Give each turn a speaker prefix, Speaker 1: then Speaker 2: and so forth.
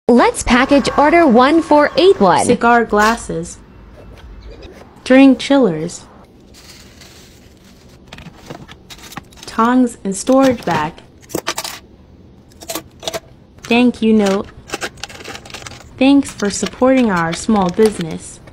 Speaker 1: Let's package order 1481.
Speaker 2: Cigar glasses, drink chillers, tongs and storage bag, thank you note. Thanks for supporting our small business.